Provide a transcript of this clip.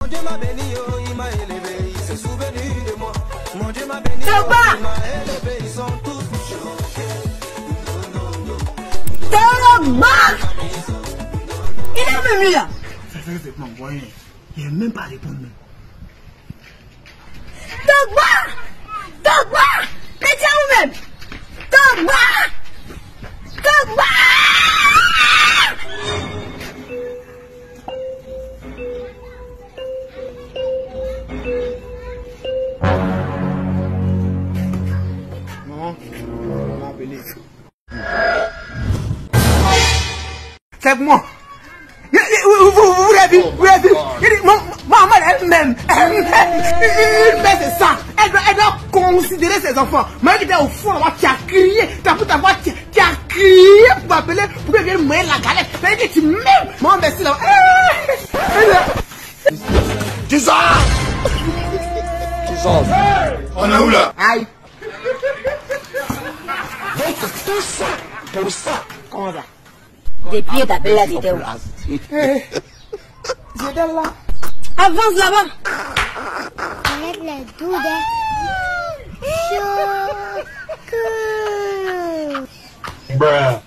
Dieu m'a béni, il m'a élevé, il s'est souvenu de moi. Mon Dieu m'a béni, il m'a élevé, ils sont tous choqués. Il est venu là. C'est m'envoyer. Il n'a même pas répondu. Togba, pétiens vous-même. Togba. Non, on m'a appelé. C'est moi. Vous l'avez vu, maman elle-même, il fait de ça. Elle doit considérer ses enfants. Moi qui était au fond, tu as crié, tu as crié pour m'appeler, pour que je vienne me la galette. Tu as dit que tu m'aimes. Moi, merci là. Tu sors. On est où là? Aïe. Pour ça. Comment ça? Depuis t'appelles la vidéo. C'est là. Avance là-bas. Avec les doudes. Choc.